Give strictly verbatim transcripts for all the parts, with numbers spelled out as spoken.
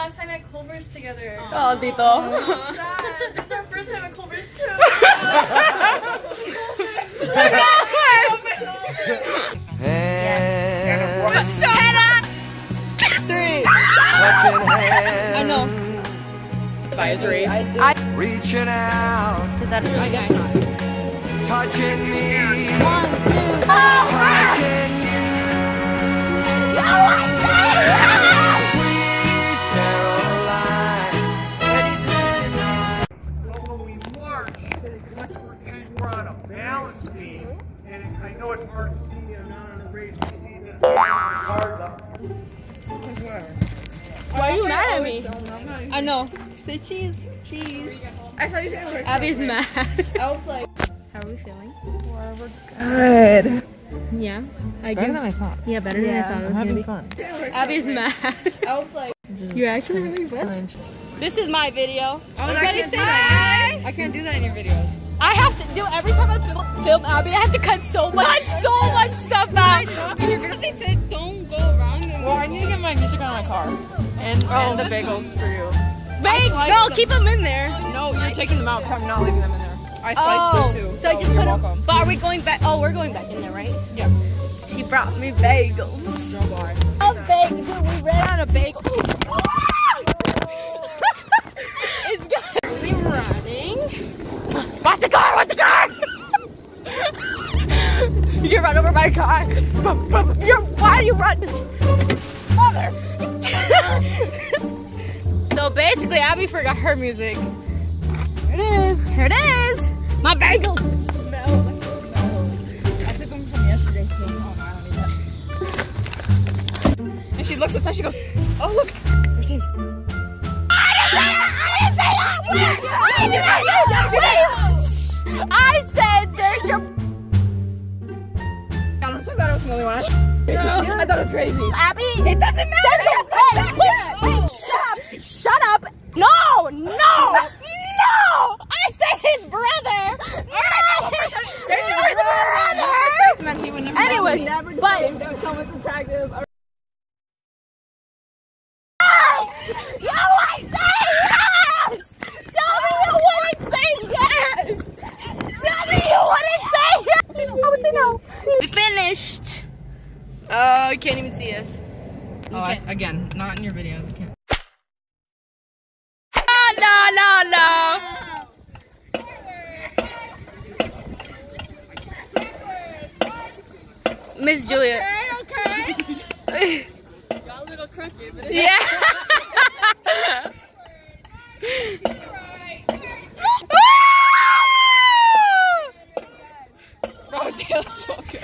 last time at Culver's together. Oh, Tito. Oh, sad. This is our first time at Culver's too. Three. I know. Advisory. I, I Reaching out. Is that I guess not. Touching me. One, two, Touching you. Sweet Caroline. So when we march, we're on a balance beam, and I know it's hard to see. I'm not on the race. We see the guards up. Why are you mad at me? I know. Say cheese. Cheese. I thought you said Abby's mad. I was like, How are we feeling? Good. Yeah. I Better guess. than I thought. Yeah, better than I thought it I'm was gonna having be. fun. Abby's mad. I was like, You're actually having fun? This is my video. oh, Everybody say hi. I can't do that in your videos. I have to do every time I film, film Abby. I have to cut so much, cut so much stuff out. They said don't go around. Well, I need to get my music out of my car. And, and the bagels for you. Babe, sliced no, them. keep them in there. No, you're taking them out because I'm not leaving them in there. I sliced Oh, them too. so I just you're put them. welcome. But are we going back? Oh, we're going back in there, right? Yeah. She brought me bagels. No bar. A bagel, dude. We ran out of bagel. It's good. We running. Watch the car! Watch the car! You can run over my car. You're, why are you running? Mother! So basically, Abby forgot her music. Here it is. Here it is. My bagel. I took them from yesterday too. Oh no, I don't need that. And she looks outside, she goes, oh look, there's James. I didn't say that! I didn't say that word! I didn't say that word! I said there's your... I thought it was another one. I thought it was crazy. Abby, it doesn't matter. Wait, wait, wait, shut up. Shut up. No, no, no. I said his brother. No, his brother. He would never Anyways, never but- James, it was someone's attractive. Yes. Yo, I say yes. Tell me you wouldn't say yes. Tell me you wouldn't say yes. I would say no. We finished. Oh, you can't even see us. Oh, I, Okay. again, not in your videos. I can't. No, no, no. Miss Julia. Okay, okay. Got a little crooked, but it's Yeah. Bro, Dale's so good.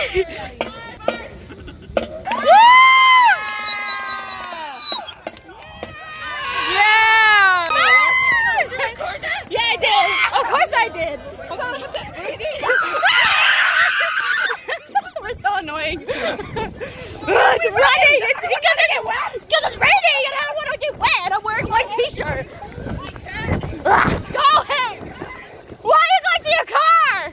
Yeah. Yeah, I did. Of course I did. Hold on, I have to breathe. We're so annoying. It's raining. It's because it's get wet. Because it's raining and I don't want to get wet. I'm wearing my t-shirt. Ah, go ahead. Why are you going to your car?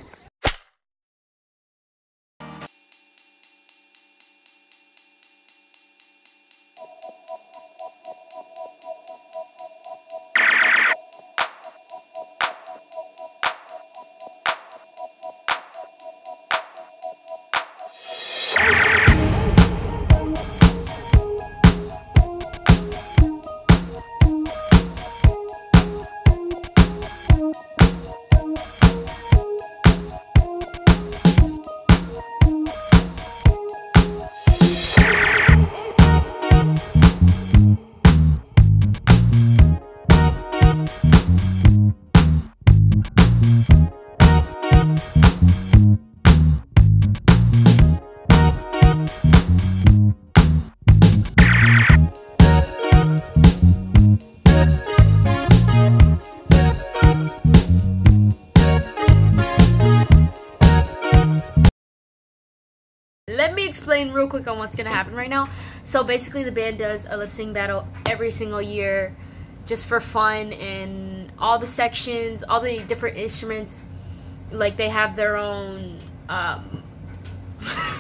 Let me explain real quick on what's gonna happen right now. So basically the band does a lip sync battle every single year just for fun, and all the sections, all the different instruments, like they have their own um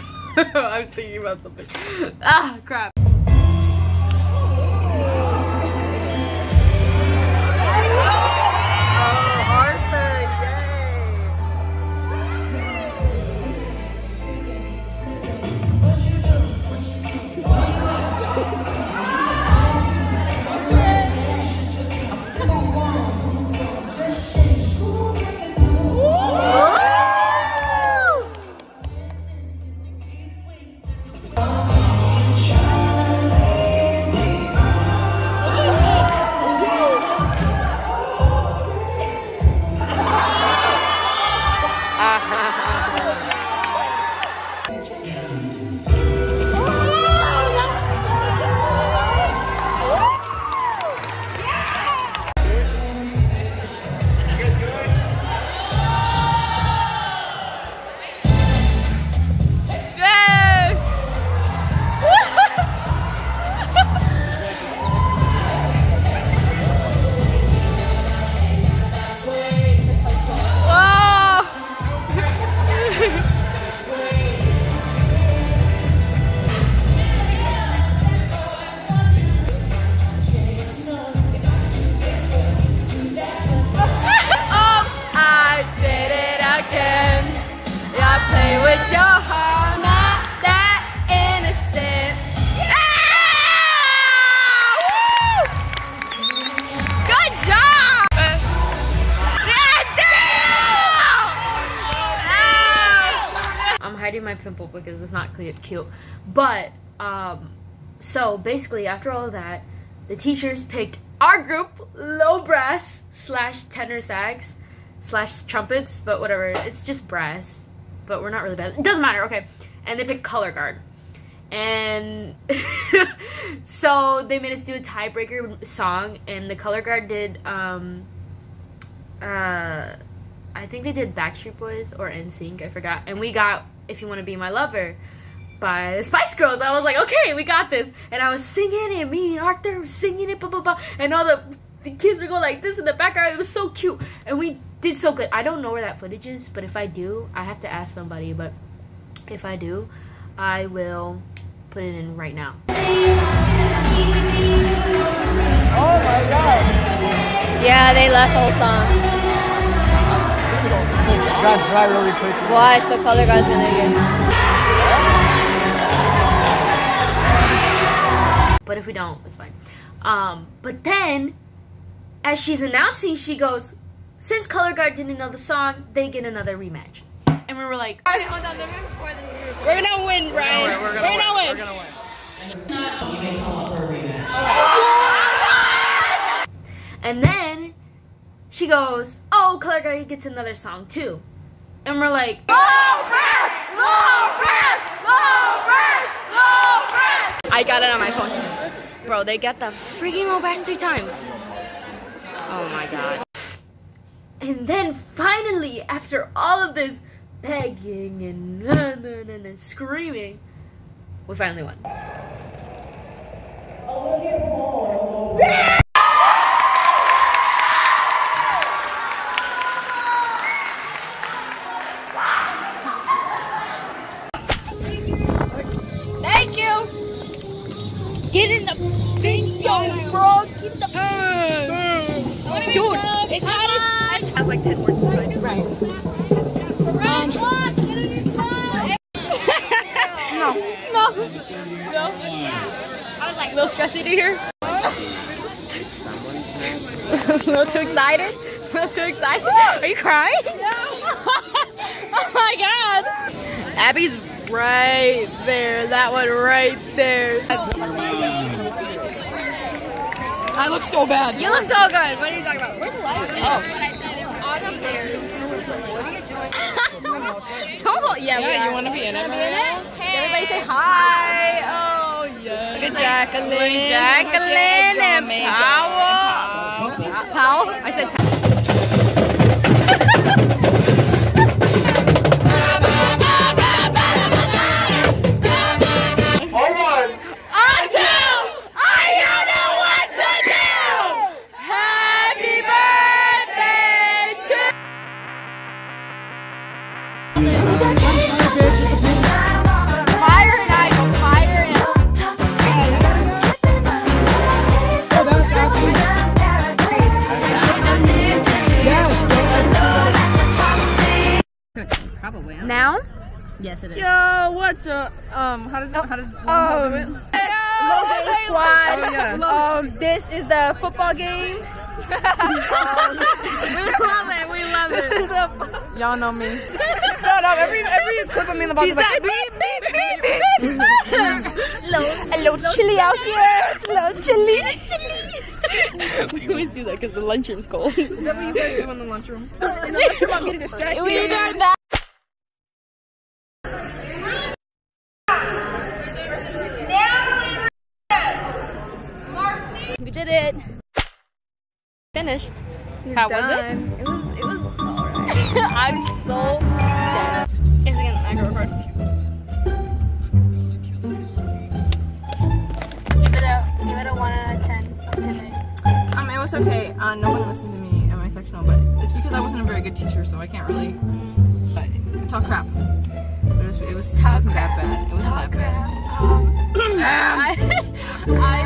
I was thinking about something. Ah, crap. my pimple because it's not cute. But um, so basically, after all of that, the teachers picked our group, low brass slash tenor sax slash trumpets, but whatever. It's just brass, but we're not really bad. It doesn't matter. Okay, and they picked color guard, and so they made us do a tiebreaker song, and the color guard did. Um, uh, I think they did Backstreet Boys or N Sync, I forgot. And we got If You Want to Be My Lover by the Spice Girls. I was like, okay, we got this. And I was singing it, me and Arthur were singing it, blah, blah, blah. And all the, the kids were going like this in the background. It was so cute. And we did so good. I don't know where that footage is, but if I do, I have to ask somebody. But if I do, I will put it in right now. Oh my god. Yeah, they left the whole song. Got dry really quick. Why? So color guard's gonna get. But if we don't, it's fine. Um, but then, as she's announcing, she goes, since color guard didn't know the song, they get another rematch. And we were like, We're gonna win, Ryan. We're We're gonna win. We're gonna win. and then she goes, oh, color guard gets another song too. And we're like, low breath, low breath, low breath, low breath. I got it on my phone too. Bro, they got the freaking low brass three times. Oh my god. And then finally, after all of this begging and, and, and, and screaming, we finally won. Thank you. Get in the video, bro. Get the. Dude, it's hot. It has like ten words inside. Right. Um, no. No. No. I was like, a little stressy to hear. A little too excited. A little too excited. Are you crying? No. Oh my god. Abby's right there. That one right there. I look so bad. You look so good. What are you talking about? Where's the light? Oh. On up there. What are you doing? Don't. Yeah, yeah you want to be in it? Hey. Everybody say hi. Oh, yeah. Look at Jacqueline. Jacqueline and Powell. Powell? I said now? Yes, it is. Yo, what's up? Um, how does how does Um, do it? Logan Squad. Oh, yeah. Um, this is the football game. um, we love it. We love it. This is the. Y'all know me. Shut up! Every every clip of me in the box is like beep beep beep beep. Hello, hello, chilly out here. Hello, chilly, chilly. We always do that because the lunchroom's cold. Is that what you guys do in the lunchroom? In the lunchroom, I'm getting distracted. We did that. We did it. Finished. You're How done. was it? It was. It was alright. I'm so dead. Is it gonna micro record? Give it a. Give it a one out of ten. Today. Um, it was okay. Uh, no one listened to me in my sectional, but it's because I wasn't a very good teacher, so I can't really but, talk crap. But it was. It was. It wasn't that bad. It wasn't that bad. I, I,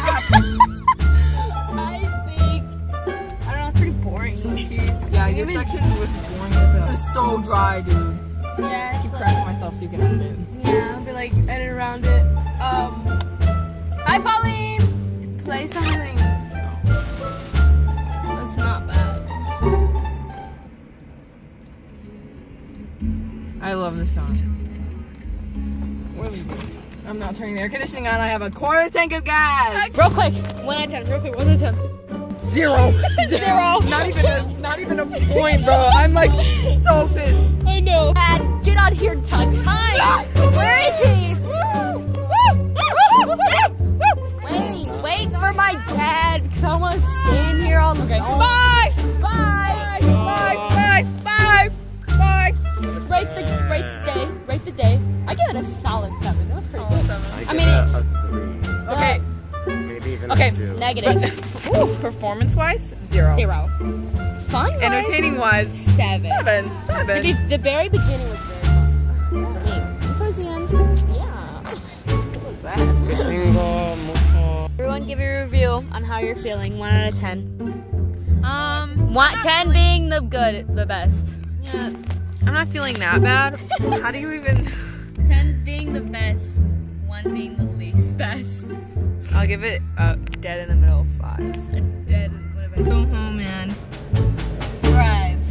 I think. I don't know. It's pretty boring. Yeah, your section was boring as hell. It was so dry, dude. Yeah. I keep cracking myself so you can edit it. Yeah, I'll be like edit around it. Um, hi Pauline. Play something. That's not bad. I love this song. I'm not turning the air conditioning on. I have a quarter tank of gas. Real quick, one out of ten. Real quick, one out of ten. Zero. Zero. Not even a, not even a point, bro. I'm like so pissed. I know. Dad, get out here to time. Where is he? Wait, wait for my dad, because I don't want to stand here all the Okay. time. Bye. Bye. Bye. Bye. Bye. Bye. Rate the rate the day. Rate the day. I give it a solid seven. It was pretty good. I mean, a, it, a three, Okay. maybe even Okay. a two. negative. Ooh, performance-wise, zero. Zero. Fun. Entertaining-wise, Seven. seven. The, Seven. be- the very beginning was very fun for me. And towards the end, yeah. What was that? Tengo mucho. Everyone, give your review on how you're feeling. One out of ten. Um, One, ten being the good, the best. yeah, I'm not feeling that bad. How do you even? Ten being the best. One being the least best. I'll give it a dead in the middle five. A dead. What about Go home, man. Drive.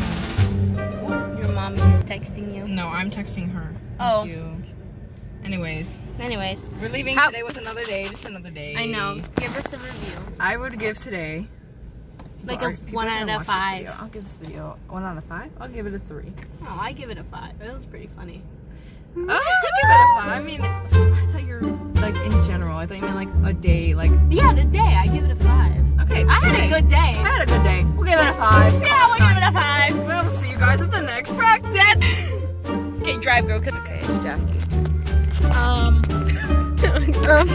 Your mommy is texting you. No, I'm texting her. Oh. Thank you. Anyways, Anyways, we're leaving. How- Today was another day, just another day. I know. Give us a review. I would give today. Like People a are- people one are out gonna of watch this five. video. I'll give this video one out of five. I'll give it a three. Oh, I give it a five. It was pretty funny. Oh, I'll give it a five. I mean, I thought you were like in general. I thought you meant like a day. Like Yeah, the day. I give it a five. okay, I had a good day. I had a good day. We'll give it a five. Yeah, we'll give it a five. We'll see you guys at the next practice. Okay, drive, girl. Okay, it's Jackie's turn. um, um,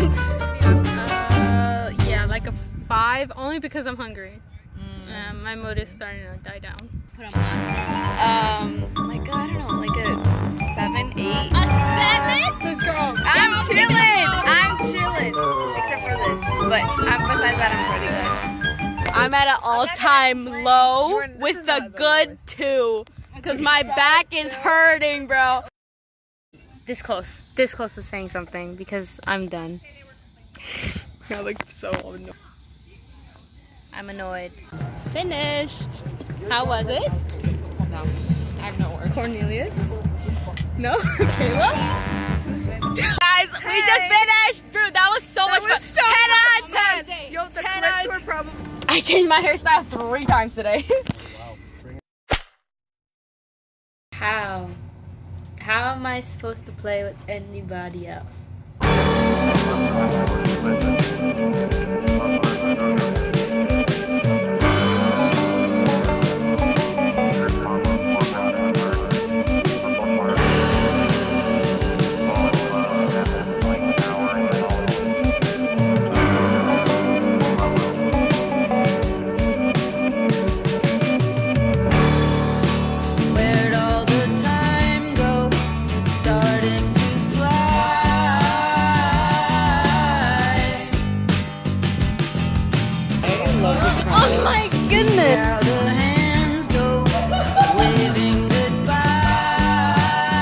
uh, yeah, like a five, only because I'm hungry. Um, my mood is starting to die down. Put on my Um, like I don't know, like a seven, eight. A seven? This girl. I'm chilling. I'm chilling. Except for this, but um, besides that, I'm pretty good. I'm at an all-time low You were- this is with not a the good lowest. two. Because my back is hurting, bro. This close. This close to saying something because I'm done. I look so annoyed. I'm annoyed. Finished. How was it? No, I have no words. Cornelius? No? Kayla? Guys, we just finished! Dude, that was so much fun. was so ten out of much ten! Yo, the ten clips out of were probably. I changed my hairstyle three times today. How? How am I supposed to play with anybody else? Where'd all the time go? It's starting to fly. Oh my goodness! How the hands go, waving goodbye.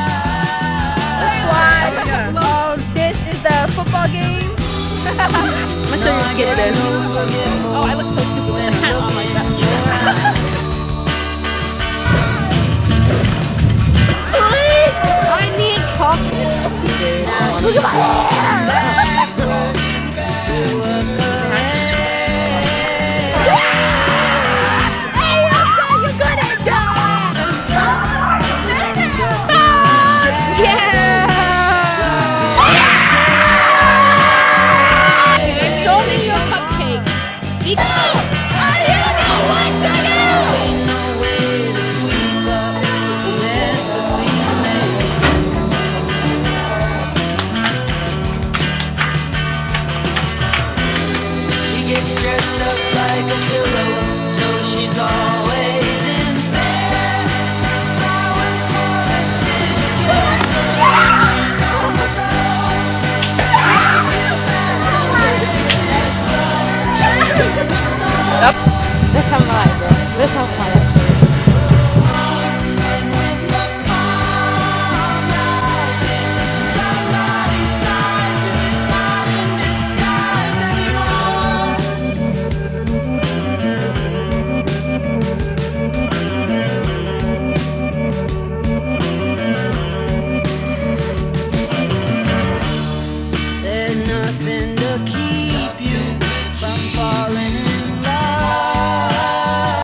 Oh, this is the football game. I'm gonna show you a kid this. Oh, I look so stupid with a hat on like that. Please, I need coffee. Look at my Hey, you said you couldn't do it. Yeah. Show me your cupcake. Be cool. I don't know what to do. Ain't no way to sweep up the mess that we made. She gets dressed up like a pillow, so she's all